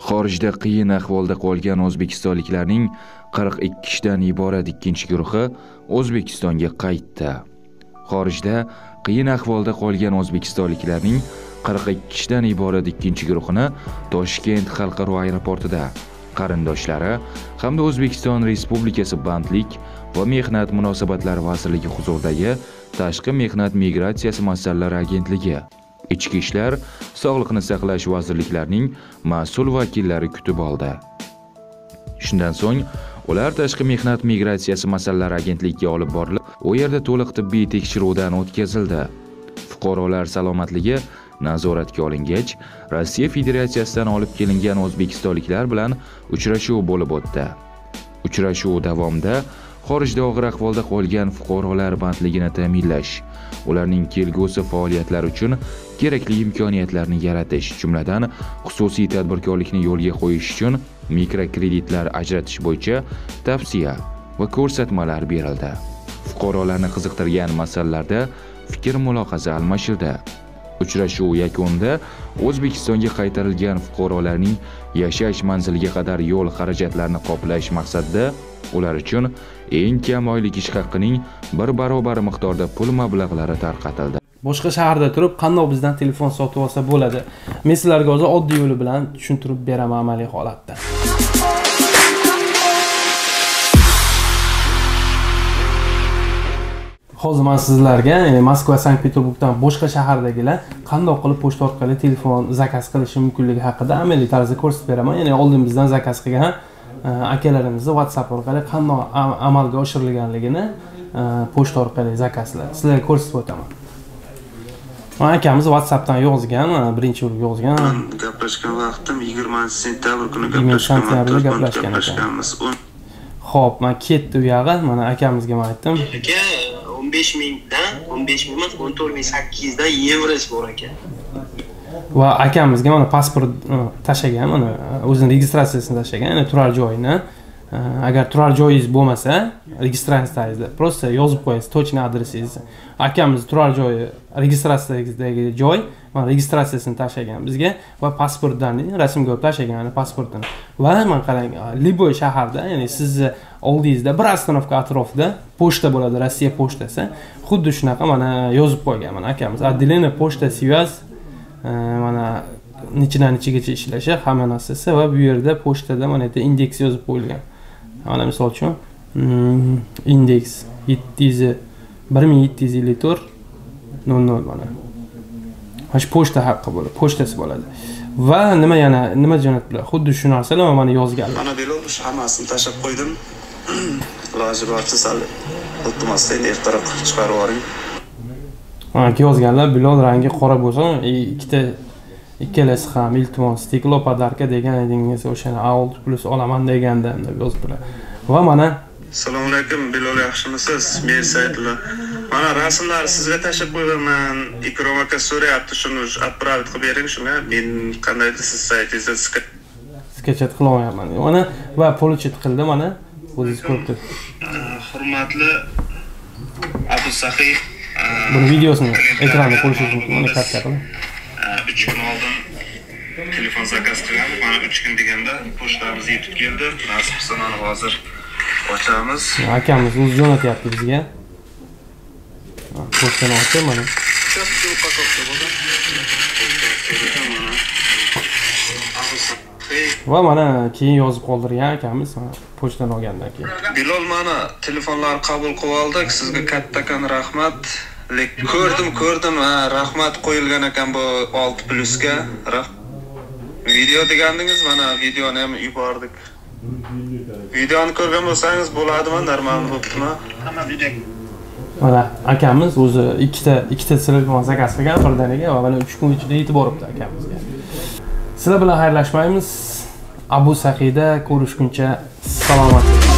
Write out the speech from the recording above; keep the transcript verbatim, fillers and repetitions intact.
Xorijda qiyin ahvolda qolgan o'zbekistonliklarning qirq ikki kishidan iborat ikkinchi guruhi O'zbekistonga qaytdi. Xorijda qiyin ahvolda qolgan o'zbekistonliklarning qirq ikki kishidan iborat ikkinchi guruhini Toshkent xalqaro aeroportida qarindoshlari hamda O'zbekiston Respublikasi Bandlik va Mehnat munosabatlari vazirligi huzuridagi Tashqi mehnat migratsiyasi masalalari agentligi, Ichki ishlar, Sog'liqni saqlash vazirliklarining mas'ul vakillari kutib oldi. Shundan so'ng ular Tashqi mehnat migratsiyasi masalalari agentligiga olib borilib, u yerda to'liq tibbiy tekshiruvdan o'tkazildi. Fuqarolar salomatligi nazoratga olingach, Rossiya Federatsiyasidan olib kelingan o'zbekistonliklar bilan uchrashuv bo'lib o'tdi. Uchrashuv davomida xorijda og'ir ahvolda qolgan fuqarolar bandligini ta'minlash, ularning kelgusi faoliyatlari uchun kerakli imkoniyatlarni yaratish, jumladan xususiy tadbirkorlikni yo'lga qo'yish uchun mikrokreditlar ajratish bo'yicha tavsiya va ko'rsatmalar berildi. Fuqarolarni qiziqtirgan masalalarda fikr-mulohaza almashildi. Uchrashuv yakunida O'zbekistonga qaytarilgan fuqarolarning yashash manziliga qadar yo'l xarajatlarini qoplash maqsadida ular uchun eng kam oylik ish haqining bir barobar miqdorda pul mablag'lari tarqatildi. Boshqa shaharda turib, qanday bizdan telefon sotib olsa bo'ladi? Men sizlarga hozir oddiy yo'li bilan tushuntirib beraman amaliy holatda. Hozir men sizlarga, ya'ni Moskva, Sankt-Peterburgdan boshqa shahardagilar qanday qilib pochta orqali telefon zakaz qilishi mumkinligi haqida amaliy tarzda ko'rsatib beraman. Ya'ni oldin bizdan zakaz qilgan akalarimizni WhatsApp orqali qanday amalga oshirilganligini pochta orqali zakazlar sizlarga ko'rsatib o'taman. Mana akamiz WhatsAppdan yozgan, mana birinchi bo'lib yozgan. Gaplashgan vaqtim yigirmanchi sentyabr kuni gaplashgan ekanmiz. Xo'p, men ketdi u yog'i, mana akamizga men aytdim. Aka, o'n besh mingdan, o'n besh ming emas, o'n to'rt ming sakkiz yuzdan yevrosi bor ekan. Va akamizga mana pasport tashagan, mana o'zining registratsiyasini tashagan, ya'ni turar joyini. Agar turar joyingiz bo'lmasa, registratsiyangizda просто yozib qo'yasiz точный adresingizni. Akamiz turar joyi registratsiyangizdagi joy, mana registratsiyasini tashagan bizga va pasportdan rasmga olib tashagan, ya'ni pasportini. Va men qarang, liboy shaharda, ya'ni sizni oldingizda bir ostanovka atrofida pochta bo'ladi, Rossiya pochtasi. Xuddi shunaqa mana yozib qo'ygan mana akamiz. Отделение почта связь mana nechidan nechigacha ishlashi hamma narsasi va bu yerda pochtada mana bu indeks yozib qo'yilgan. Mana misol uchun indeks yetti yuz bir ming yetti yuz ellik to'rt nol nol mana. Mana shu pochta haqqi bo'ladi, pochtasi bo'ladi. Va nima yana nima jo'natdilar? Xuddi shu narsalar mana yozganlar. Mana belov hammasini tashab qo'ydim. Iloji boricha sal iltimosdan ertaroq chiqarib yuboring. Mana yozganlar, bilol rangi qora bo'lsa, ikkita ikkalasi ham iltimos stiklo podarka degan edingiz, o'shani A olti plus olaman deganda deb yozibdilar. Va mana Assalomu alaykum, Bilol, yaxshimisiz? Men Saidullo. Mana rasmlarni sizga tashib qo'yaman. Ikrom aka so'rayapti, shuni отправить qilib bering shuni. Men qandaydir siz saytingizda sketchat qila olmayapman. Mana va получит qildi mana. O'zingiz ko'rib turibsiz. Hurmatli Abu Saxiy, buni videosini ekranda ko'rishingiz mumkin. Mana katta qilib. uch kun oldin telefon zakaz qilgan. Mana uch kun deganda pochtamiz yetib keldi. Nasib qilsa mana hozir ochamiz. Akamiz o'zi jo'natyapti bizga. Pochtani ochib mana. Va mana keyin yozib qoldirgan akamiz pochtadan olgandan keyin. Bilol, mana telefonlar qabul qilib oldik. Sizga kattakon rahmat. Ko'rdim, ko'rdim, rahmat qo'yilgan ekan bu olti plusga. Video degandingiz, mana videoni ham yubordik. Videoni ko'rgan bo'lsangiz bo'ladimi? Normal bo'libdimi? Hamma video. Mana akamiz o'zi ikkita ikkita telefon zakaz qilgan birdaniga va mana uch kun ichida yetib boribdi akamizga. Sizlar bilan xayrlashmaymiz. Abu Saxiyda ko'rishguncha salomat.